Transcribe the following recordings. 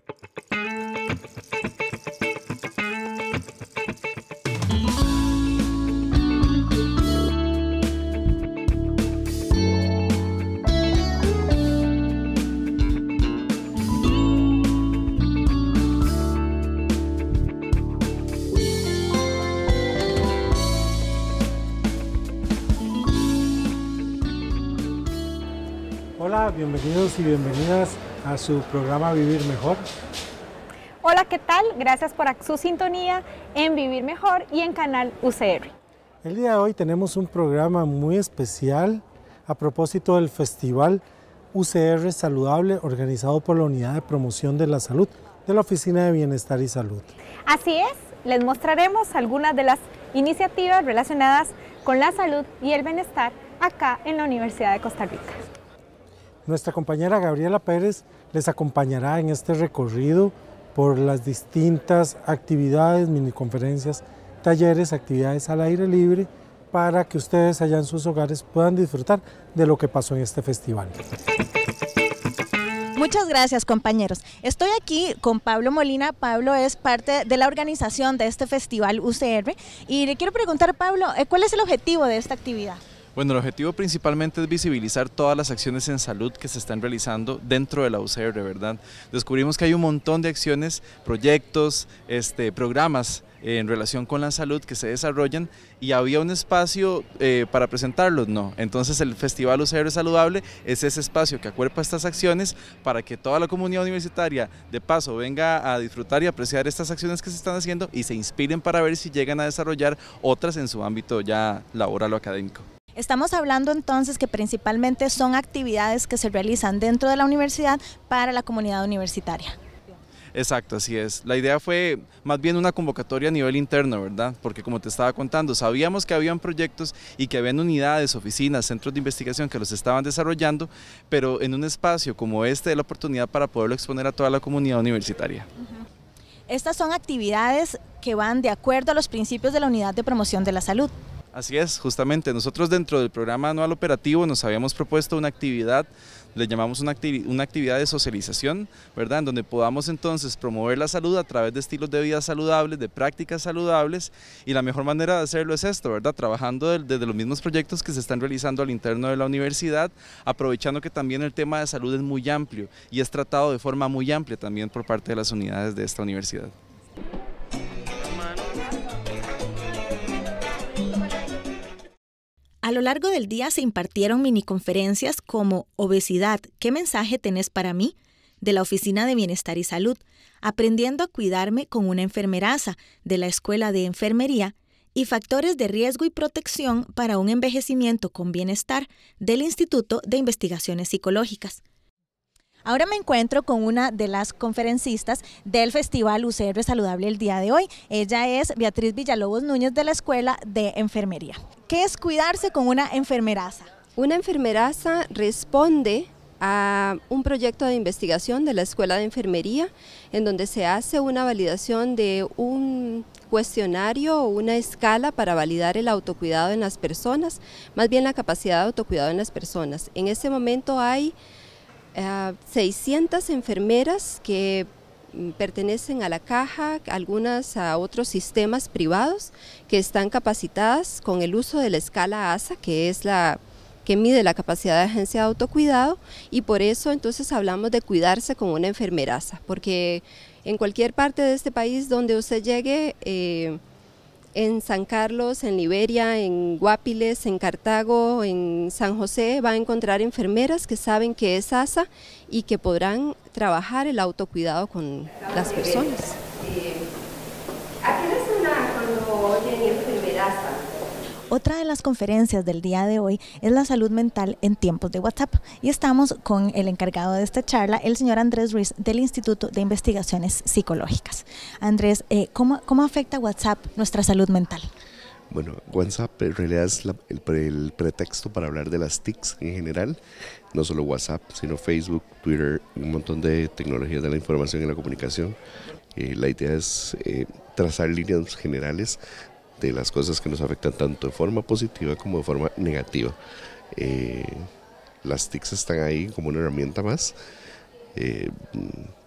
Hola, bienvenidos y bienvenidas a su programa Vivir Mejor. Hola, ¿qué tal? Gracias por su sintonía en Vivir Mejor y en Canal UCR. El día de hoy tenemos un programa muy especial a propósito del Festival UCR Saludable organizado por la Unidad de Promoción de la Salud de la Oficina de Bienestar y Salud. Así es, les mostraremos algunas de las iniciativas relacionadas con la salud y el bienestar acá en la Universidad de Costa Rica. Nuestra compañera Gabriela Pérez les acompañará en este recorrido por las distintas actividades, miniconferencias, talleres, actividades al aire libre para que ustedes allá en sus hogares puedan disfrutar de lo que pasó en este festival. Muchas gracias, compañeros. Estoy aquí con Pablo Molina. Pablo es parte de la organización de este festival UCR y le quiero preguntar, Pablo, ¿cuál es el objetivo de esta actividad? Bueno, el objetivo principalmente es visibilizar todas las acciones en salud que se están realizando dentro de la UCR, ¿verdad? Descubrimos que hay un montón de acciones, proyectos, programas en relación con la salud que se desarrollan y había un espacio para presentarlos, ¿no? Entonces el Festival UCR Saludable es ese espacio que acuerpa estas acciones para que toda la comunidad universitaria de paso venga a disfrutar y apreciar estas acciones que se están haciendo y se inspiren para ver si llegan a desarrollar otras en su ámbito ya laboral o académico. Estamos hablando entonces que principalmente son actividades que se realizan dentro de la universidad para la comunidad universitaria. Exacto, así es. La idea fue más bien una convocatoria a nivel interno, ¿verdad? Porque como te estaba contando, sabíamos que habían proyectos y que habían unidades, oficinas, centros de investigación que los estaban desarrollando, pero en un espacio como este de la oportunidad para poderlo exponer a toda la comunidad universitaria. Estas son actividades que van de acuerdo a los principios de la Unidad de Promoción de la Salud. Así es, justamente nosotros dentro del programa anual operativo nos habíamos propuesto una actividad, le llamamos una actividad de socialización, ¿verdad? En donde podamos entonces promover la salud a través de estilos de vida saludables, de prácticas saludables, y la mejor manera de hacerlo es esto, ¿verdad? Trabajando desde los mismos proyectos que se están realizando al interno de la universidad, aprovechando que también el tema de salud es muy amplio y es tratado de forma muy amplia también por parte de las unidades de esta universidad. A lo largo del día se impartieron miniconferencias como Obesidad, ¿qué mensaje tenés para mí?, de la Oficina de Bienestar y Salud, Aprendiendo a cuidarme con una enfermeraza, de la Escuela de Enfermería, y Factores de riesgo y protección para un envejecimiento con bienestar, del Instituto de Investigaciones Psicológicas. Ahora me encuentro con una de las conferencistas del Festival UCR Saludable el día de hoy. Ella es Beatriz Villalobos Núñez de la Escuela de Enfermería. ¿Qué es cuidarse con una enfermeraza? Una enfermeraza responde a un proyecto de investigación de la Escuela de Enfermería en donde se hace una validación de un cuestionario o una escala para validar el autocuidado en las personas, más bien la capacidad de autocuidado en las personas. En este momento hay 600 enfermeras que pertenecen a la caja, algunas a otros sistemas privados que están capacitadas con el uso de la escala ASA, que es la que mide la capacidad de agencia de autocuidado, y por eso entonces hablamos de cuidarse con una enfermeraza, porque en cualquier parte de este país donde usted llegue, en San Carlos, en Liberia, en Guapiles, en Cartago, en San José, va a encontrar enfermeras que saben que es ASA y que podrán trabajar el autocuidado con las personas. ¿A qué les suena cuando oyen enfermeraza? Otra de las conferencias del día de hoy es la salud mental en tiempos de WhatsApp y estamos con el encargado de esta charla, el señor Andrés Ruiz del Instituto de Investigaciones Psicológicas. Andrés, ¿cómo afecta WhatsApp nuestra salud mental? Bueno, WhatsApp en realidad es el pretexto para hablar de las TICs en general, no solo WhatsApp, sino Facebook, Twitter, un montón de tecnologías de la información y la comunicación. La idea es trazar líneas generales de las cosas que nos afectan tanto de forma positiva como de forma negativa. Las TICs están ahí como una herramienta más.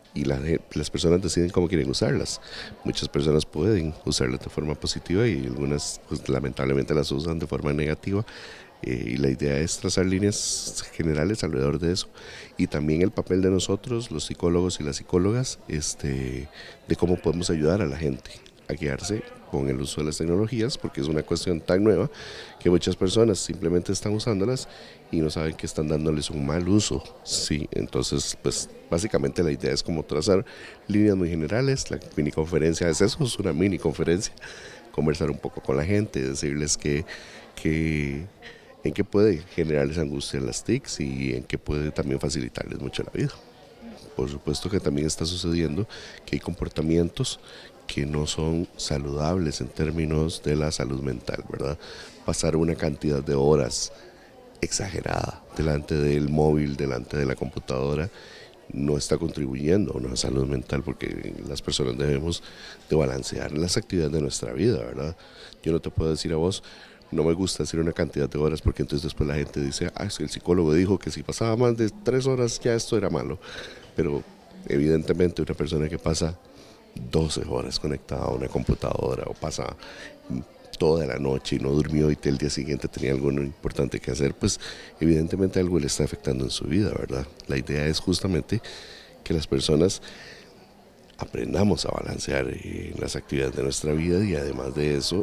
y las personas deciden cómo quieren usarlas. Muchas personas pueden usarlas de forma positiva y algunas pues, lamentablemente las usan de forma negativa. Y la idea es trazar líneas generales alrededor de eso y también el papel de nosotros, los psicólogos y las psicólogas, de cómo podemos ayudar a la gente a guiarse con el uso de las tecnologías, porque es una cuestión tan nueva que muchas personas simplemente están usándolas y no saben que están dándoles un mal uso. Sí, entonces pues básicamente la idea es como trazar líneas muy generales. La mini conferencia es eso, es una mini conferencia, conversar un poco con la gente, decirles en qué puede generarles angustia las TICs y en qué puede también facilitarles mucho la vida. Por supuesto que también está sucediendo que hay comportamientos que no son saludables en términos de la salud mental, ¿verdad? Pasar una cantidad de horas exagerada delante del móvil, delante de la computadora, no está contribuyendo a una salud mental, porque las personas debemos de balancear las actividades de nuestra vida, ¿verdad? Yo no te puedo decir a vos, no me gusta hacer una cantidad de horas porque entonces después la gente dice, es que el psicólogo dijo que si pasaba más de 3 horas ya esto era malo. Pero evidentemente una persona que pasa 12 horas conectada a una computadora o pasa toda la noche y no durmió y el día siguiente tenía algo importante que hacer, pues evidentemente algo le está afectando en su vida, ¿verdad? La idea es justamente que las personas aprendamos a balancear las actividades de nuestra vida y además de eso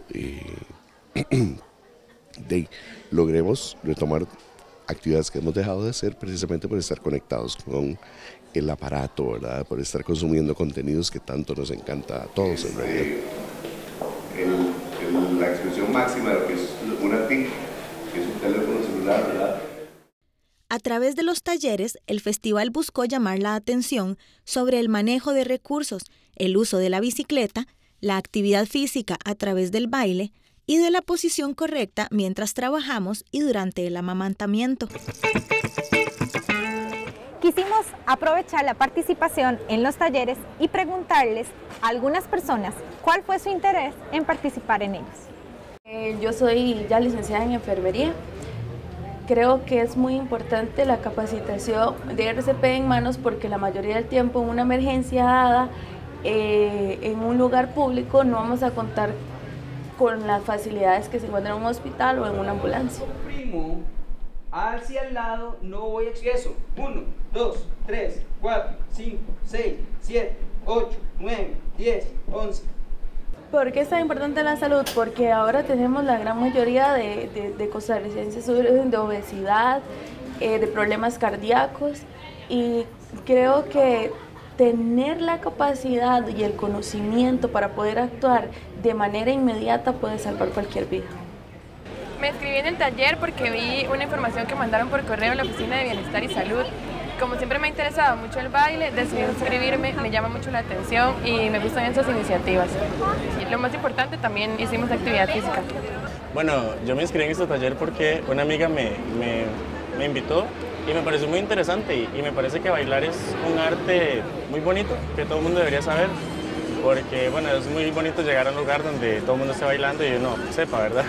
logremos retomar actividades que hemos dejado de hacer precisamente por estar conectados con el aparato, ¿verdad? Por estar consumiendo contenidos que tanto nos encanta a todos en realidad. La expresión máxima de lo que es una TIC, que es un teléfono celular, ¿verdad? A través de los talleres, el festival buscó llamar la atención sobre el manejo de recursos, el uso de la bicicleta, la actividad física a través del baile, y de la posición correcta mientras trabajamos y durante el amamantamiento. Quisimos aprovechar la participación en los talleres y preguntarles a algunas personas cuál fue su interés en participar en ellos. Yo soy ya licenciada en enfermería. Creo que es muy importante la capacitación de RCP en manos porque la mayoría del tiempo en una emergencia dada en un lugar público no vamos a contar con las facilidades que se encuentran en un hospital o en una ambulancia. Primo hacia el lado, no voy a exceso. 1, 2, 3, 4, 5, 6, 7, 8, 9, 10, 11. ¿Por qué es tan importante la salud? Porque ahora tenemos la gran mayoría de costarricenses de obesidad, de problemas cardíacos y creo que tener la capacidad y el conocimiento para poder actuar de manera inmediata puede salvar cualquier vida. Me inscribí en el taller porque vi una información que mandaron por correo en la Oficina de Bienestar y Salud. Como siempre me ha interesado mucho el baile, decidí inscribirme, me llama mucho la atención y me gustan esas iniciativas. Y lo más importante, también hicimos actividad física. Bueno, yo me inscribí en este taller porque una amiga me invitó y me pareció muy interesante y me parece que bailar es un arte muy bonito que todo el mundo debería saber porque bueno, es muy bonito llegar a un lugar donde todo el mundo esté bailando y uno sepa, ¿verdad?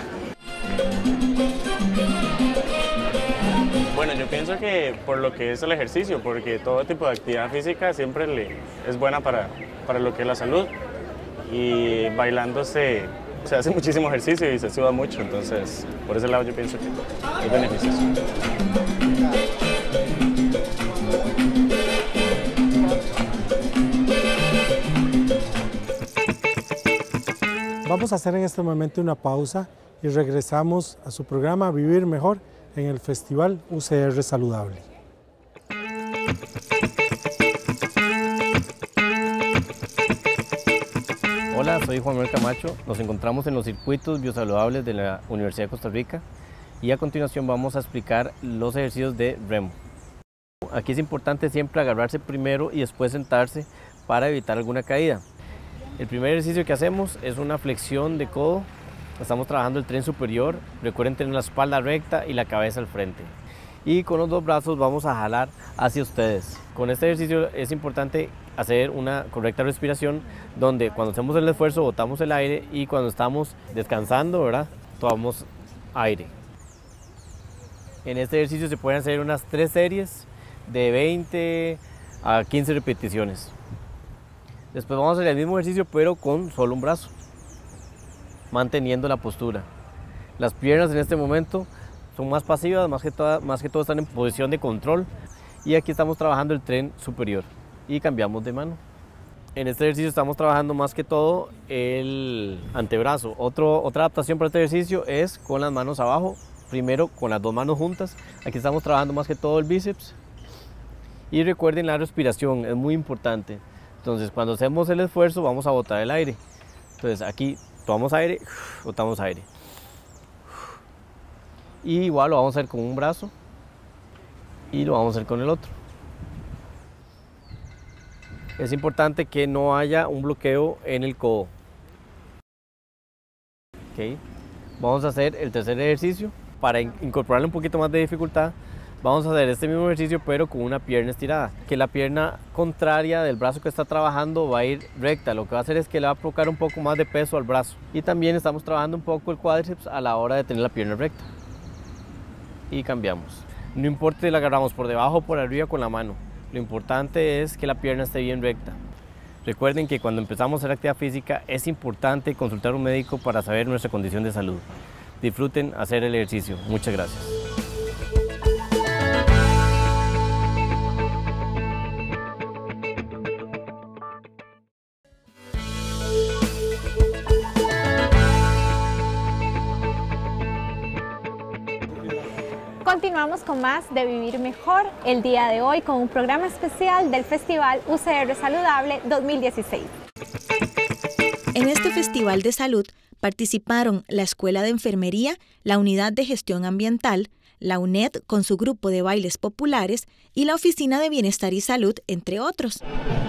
Bueno, yo pienso que por lo que es el ejercicio, porque todo tipo de actividad física siempre es buena para lo que es la salud y bailando se hace muchísimo ejercicio y se suda mucho, entonces por ese lado yo pienso que es beneficioso. Vamos a hacer en este momento una pausa y regresamos a su programa Vivir Mejor en el Festival UCR Saludable. Hola, soy Juan Manuel Camacho. Nos encontramos en los circuitos biosaludables de la Universidad de Costa Rica y a continuación vamos a explicar los ejercicios de remo. Aquí es importante siempre agarrarse primero y después sentarse para evitar alguna caída. El primer ejercicio que hacemos es una flexión de codo. Estamos trabajando el tren superior. Recuerden tener la espalda recta y la cabeza al frente. Y con los dos brazos vamos a jalar hacia ustedes. Con este ejercicio es importante hacer una correcta respiración, donde cuando hacemos el esfuerzo botamos el aire y cuando estamos descansando, ¿verdad?, tomamos aire. En este ejercicio se pueden hacer unas 3 series de 20 a 15 repeticiones. Después vamos a hacer el mismo ejercicio pero con solo un brazo, manteniendo la postura. Las piernas en este momento son más pasivas, más que todo están en posición de control, y aquí estamos trabajando el tren superior y cambiamos de mano. En este ejercicio estamos trabajando más que todo el antebrazo. Otra adaptación para este ejercicio es con las manos abajo, primero con las dos manos juntas. Aquí estamos trabajando más que todo el bíceps. Y recuerden la respiración, es muy importante. Entonces cuando hacemos el esfuerzo vamos a botar el aire. Entonces aquí tomamos aire, botamos aire. Y igual lo vamos a hacer con un brazo y lo vamos a hacer con el otro. Es importante que no haya un bloqueo en el codo. Okay. Vamos a hacer el tercer ejercicio. Para incorporarle un poquito más de dificultad, vamos a hacer este mismo ejercicio pero con una pierna estirada. Que la pierna contraria del brazo que está trabajando va a ir recta. Lo que va a hacer es que le va a provocar un poco más de peso al brazo. Y también estamos trabajando un poco el cuádriceps a la hora de tener la pierna recta. Y cambiamos. No importa si la agarramos por debajo o por arriba con la mano. Lo importante es que la pierna esté bien recta. Recuerden que cuando empezamos a hacer actividad física es importante consultar a un médico para saber nuestra condición de salud. Disfruten hacer el ejercicio. Muchas gracias. Continuamos con más de Vivir Mejor el día de hoy con un programa especial del Festival UCR Saludable 2016. En este Festival de Salud participaron la Escuela de Enfermería, la Unidad de Gestión Ambiental, la UNED con su grupo de bailes populares y la Oficina de Bienestar y Salud, entre otros.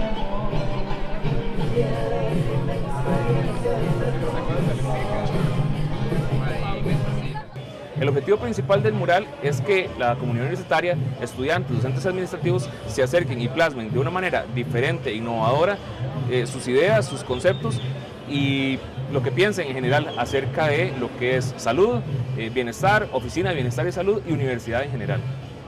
El objetivo principal del mural es que la comunidad universitaria, estudiantes, docentes administrativos se acerquen y plasmen de una manera diferente e innovadora sus ideas, sus conceptos y lo que piensen en general acerca de lo que es salud, bienestar, oficina de bienestar y salud y universidad en general.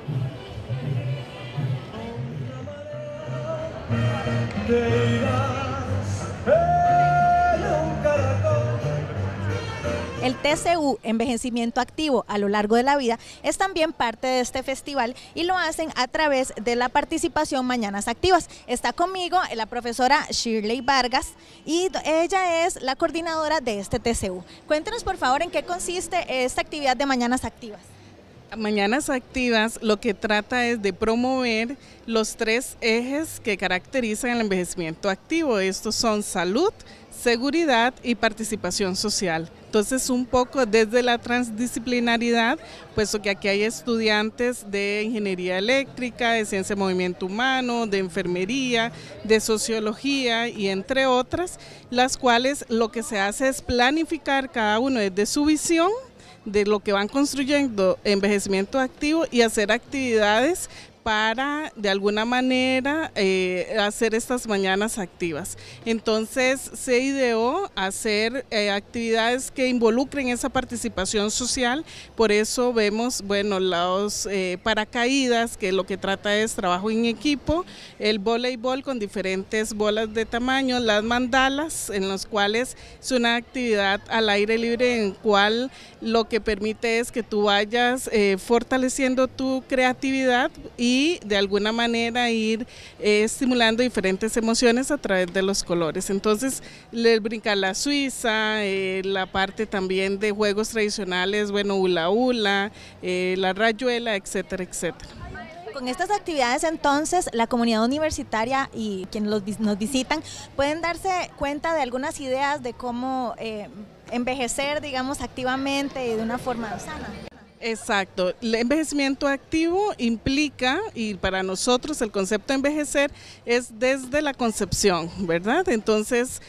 El TCU, Envejecimiento Activo a lo largo de la vida, es también parte de este festival y lo hacen a través de la participación Mañanas Activas. Está conmigo la profesora Shirley Vargas y ella es la coordinadora de este TCU. Cuéntenos por favor en qué consiste esta actividad de Mañanas Activas. Mañanas Activas lo que trata es de promover los 3 ejes que caracterizan el envejecimiento activo. Estos son salud, seguridad y participación social. Entonces un poco desde la transdisciplinaridad, puesto que aquí hay estudiantes de ingeniería eléctrica, de ciencia de movimiento humano, de enfermería, de sociología y entre otras, las cuales lo que se hace es planificar cada uno desde su visión de lo que van construyendo envejecimiento activo y hacer actividades para de alguna manera hacer estas mañanas activas. Entonces se ideó hacer actividades que involucren esa participación social, por eso vemos, bueno, los paracaídas, que lo que trata es trabajo en equipo, el voleibol con diferentes bolas de tamaño, las mandalas, en los cuales es una actividad al aire libre en cual lo que permite es que tú vayas fortaleciendo tu creatividad y de alguna manera ir estimulando diferentes emociones a través de los colores. Entonces, el brincar la suiza, la parte también de juegos tradicionales, bueno, hula hula, la rayuela, etcétera, etcétera. Con estas actividades entonces la comunidad universitaria y quienes nos visitan pueden darse cuenta de algunas ideas de cómo envejecer, digamos, activamente y de una forma sana. Exacto, el envejecimiento activo implica, y para nosotros el concepto de envejecer es desde la concepción, ¿verdad? Entonces,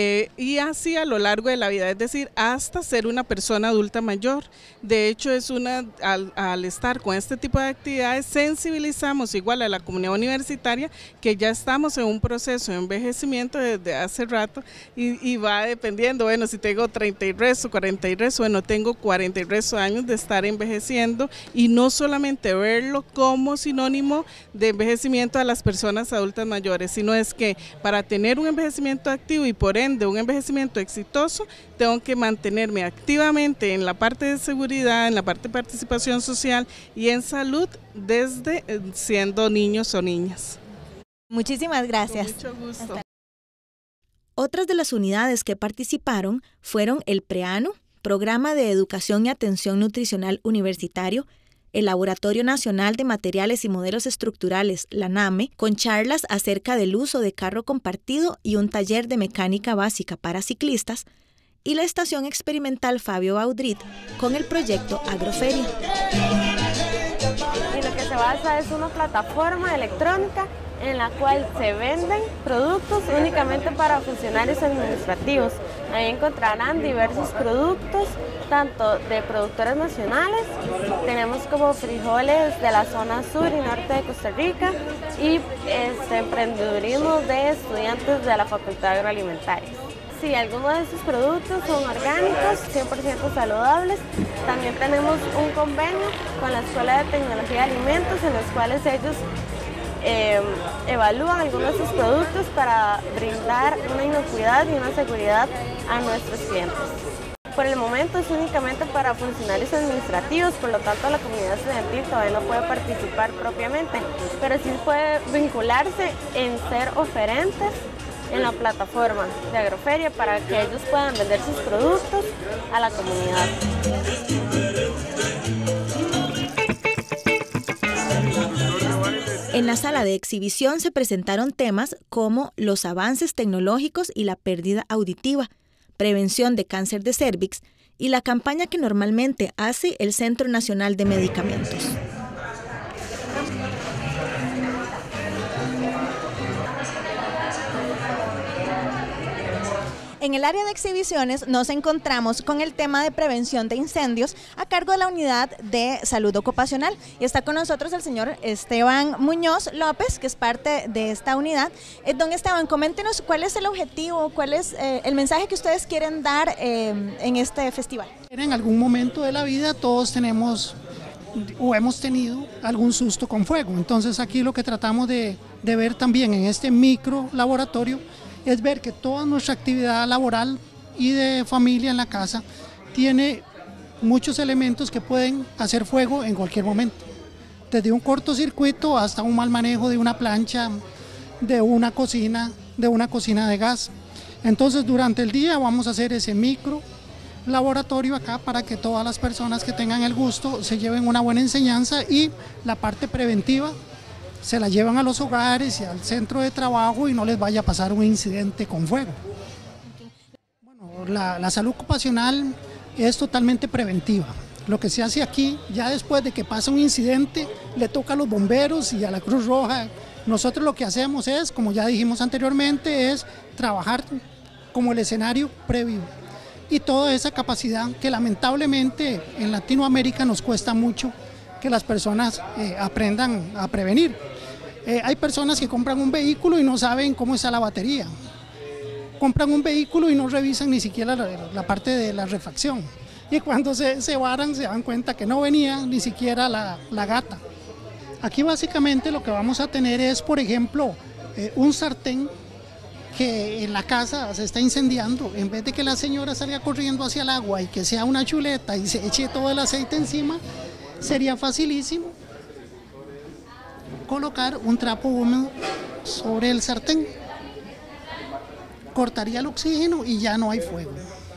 y así a lo largo de la vida, es decir, hasta ser una persona adulta mayor. De hecho, al estar con este tipo de actividades, sensibilizamos igual a la comunidad universitaria que ya estamos en un proceso de envejecimiento desde hace rato y va dependiendo, bueno, si tengo 30 y resto, 40 y resto, bueno, tengo 40 y resto años de estar envejeciendo envejeciendo y no solamente verlo como sinónimo de envejecimiento a las personas adultas mayores, sino es que para tener un envejecimiento activo y por ende un envejecimiento exitoso, tengo que mantenerme activamente en la parte de seguridad, en la parte de participación social y en salud desde siendo niños o niñas. Muchísimas gracias. Con mucho gusto. Otras de las unidades que participaron fueron el PREANU, Programa de Educación y Atención Nutricional Universitario, el Laboratorio Nacional de Materiales y Modelos Estructurales, la NAME, con charlas acerca del uso de carro compartido y un taller de mecánica básica para ciclistas, y la Estación Experimental Fabio Baudrit con el proyecto Agroferia. Y lo que se basa es una plataforma electrónica en la cual se venden productos únicamente para funcionarios administrativos. Ahí encontrarán diversos productos, tanto de productores nacionales, tenemos como frijoles de la zona sur y norte de Costa Rica, y emprendedurismo de estudiantes de la Facultad Agroalimentaria. Sí, algunos de estos productos son orgánicos, 100% saludables. También tenemos un convenio con la Escuela de Tecnología de Alimentos, en los cuales ellos evalúan algunos de sus productos para brindar una inocuidad y una seguridad a nuestros clientes. Por el momento es únicamente para funcionarios administrativos, por lo tanto la comunidad estudiantil todavía no puede participar propiamente, pero sí puede vincularse en ser oferentes en la plataforma de Agroferia para que ellos puedan vender sus productos a la comunidad. En la sala de exhibición se presentaron temas como los avances tecnológicos y la pérdida auditiva, prevención de cáncer de cérvix y la campaña que normalmente hace el Centro Nacional de Medicamentos. En el área de exhibiciones nos encontramos con el tema de prevención de incendios a cargo de la Unidad de Salud Ocupacional. Y está con nosotros el señor Esteban Muñoz López, que es parte de esta unidad. Don Esteban, coméntenos cuál es el objetivo, cuál es el mensaje que ustedes quieren dar en este festival. En algún momento de la vida todos tenemos o hemos tenido algún susto con fuego. Entonces aquí lo que tratamos de ver también en este micro laboratorio es ver que toda nuestra actividad laboral y de familia en la casa tiene muchos elementos que pueden hacer fuego en cualquier momento. Desde un cortocircuito hasta un mal manejo de una plancha, de una cocina de gas. Entonces durante el día vamos a hacer ese micro laboratorio acá para que todas las personas que tengan el gusto se lleven una buena enseñanza y la parte preventiva se la llevan a los hogares y al centro de trabajo y no les vaya a pasar un incidente con fuego. Bueno, la salud ocupacional es totalmente preventiva. Lo que se hace aquí, ya después de que pasa un incidente, le toca a los bomberos y a la Cruz Roja. Nosotros lo que hacemos es, como ya dijimos anteriormente, es trabajar como el escenario previo. Y toda esa capacidad que lamentablemente en Latinoamérica nos cuesta mucho que las personas aprendan a prevenir. Hay personas que compran un vehículo y no saben cómo está la batería. Compran un vehículo y no revisan ni siquiera la parte de la refacción. Y cuando se varan se dan cuenta que no venía ni siquiera la gata. Aquí básicamente lo que vamos a tener es, por ejemplo, un sartén que en la casa se está incendiando. En vez de que la señora salga corriendo hacia el agua y que sea una chuleta y se eche todo el aceite encima, sería facilísimo colocar un trapo húmedo sobre el sartén. Cortaría el oxígeno y ya no hay fuego.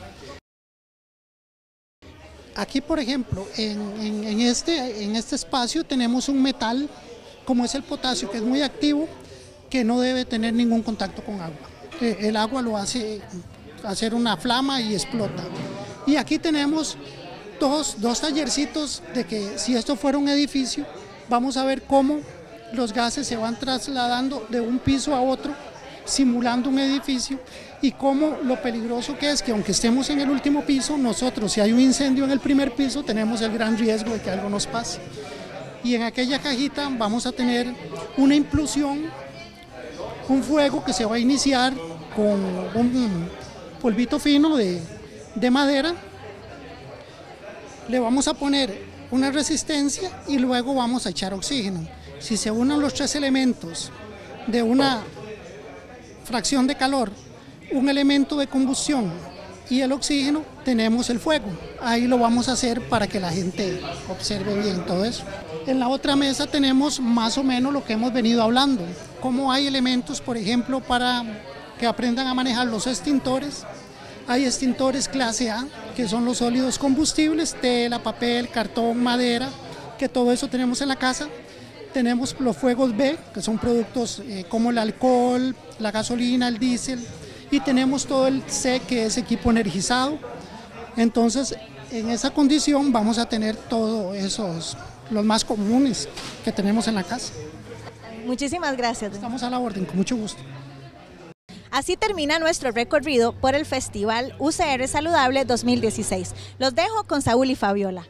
Aquí, por ejemplo, en este espacio tenemos un metal, como es el potasio, que es muy activo, que no debe tener ningún contacto con agua. El agua lo hace hacer una flama y explota. Y aquí tenemos dos tallercitos de que si esto fuera un edificio, vamos a ver cómo los gases se van trasladando de un piso a otro, simulando un edificio, y cómo lo peligroso que es que aunque estemos en el último piso, nosotros si hay un incendio en el primer piso tenemos el gran riesgo de que algo nos pase. Y en aquella cajita vamos a tener una implosión, un fuego que se va a iniciar con un polvito fino de madera. Le vamos a poner una resistencia y luego vamos a echar oxígeno. Si se unen los tres elementos de una fracción de calor, un elemento de combustión y el oxígeno, tenemos el fuego. Ahí lo vamos a hacer para que la gente observe bien todo eso. En la otra mesa tenemos más o menos lo que hemos venido hablando, cómo hay elementos, por ejemplo, para que aprendan a manejar los extintores. Hay extintores clase A, que son los sólidos combustibles, tela, papel, cartón, madera, que todo eso tenemos en la casa. Tenemos los fuegos B, que son productos como el alcohol, la gasolina, el diésel, y tenemos todo el C, que es equipo energizado. Entonces, en esa condición vamos a tener todos esos, los más comunes que tenemos en la casa. Muchísimas gracias. Estamos a la orden, con mucho gusto. Así termina nuestro recorrido por el Festival UCR Saludable 2016. Los dejo con Saúl y Fabiola.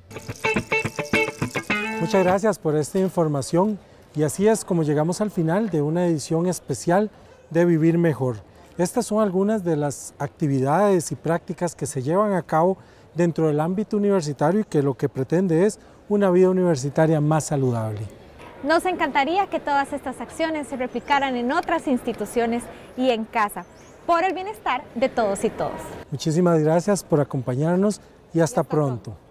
Muchas gracias por esta información y así es como llegamos al final de una edición especial de Vivir Mejor. Estas son algunas de las actividades y prácticas que se llevan a cabo dentro del ámbito universitario y que lo que pretende es una vida universitaria más saludable. Nos encantaría que todas estas acciones se replicaran en otras instituciones y en casa, por el bienestar de todos y todas. Muchísimas gracias por acompañarnos y hasta pronto.